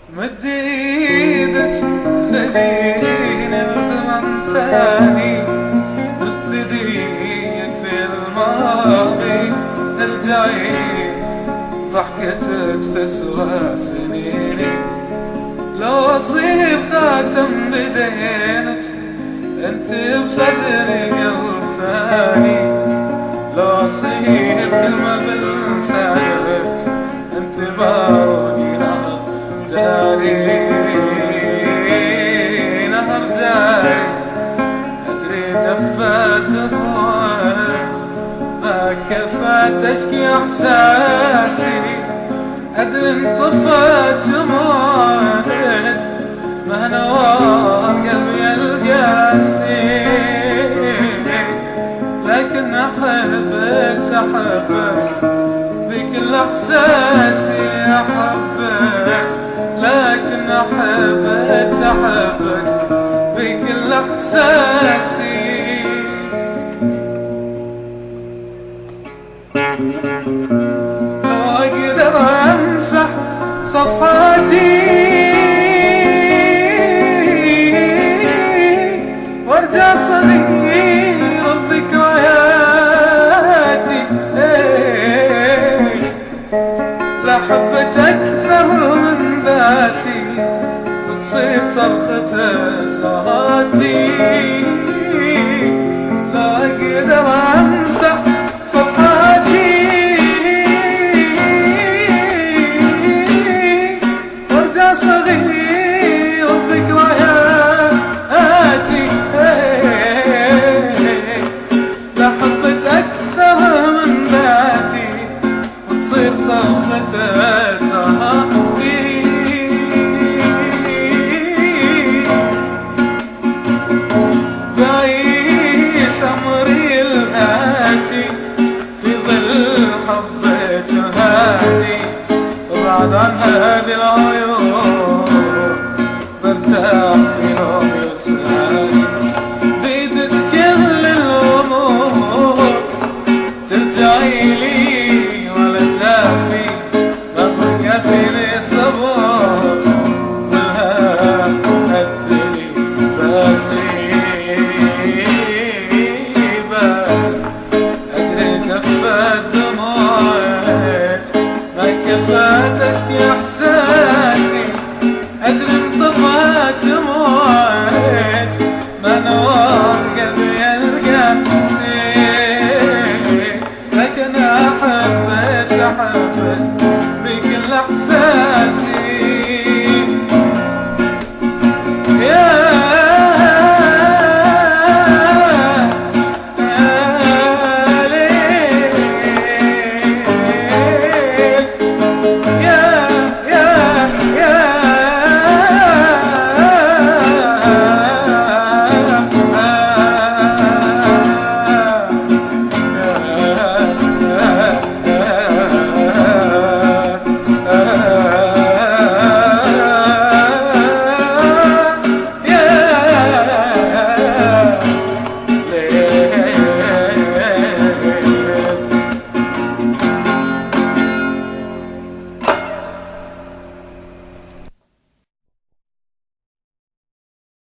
مد ايدك خليني الزمن ثاني، ابتديك في الماضي ارجعي، ضحكتك تسوى سنيني. لو اصير خاتم بدينك انت بصدري قلب ثاني، لو اصير كلمة بلسانك انت باروني نهر جاري، نهر جاري. ادري جفت دموعك ما كفت تشكي احساسي، ادري انطفت جموعك ما نوار قلبي القاسي، لكن احبك احبك بكل احساسي، احبك لكن احبك احبك بكل احساسي. لو اقدر امسح صفحاتي وارجع صغير بذكرياتي، لحبت اكثر من ذاتي وتصير صرخة جراحاتي. لا اقدر امسح صفحاتي وارجع صغير بذكرياتي، لحبت اكثر من ذاتي وتصير صرخة جراحاتي. بعيش عمري الآتي في ظل حبك الهادي، وبعد عن هذه العيون برتاح في يوم يسعدني، بيدك كل الأمور ترجعي لي ولا تافي، ما بقى فيني صبر كلها هدني باسي. أدري كفت دموعك ما كفت أشكي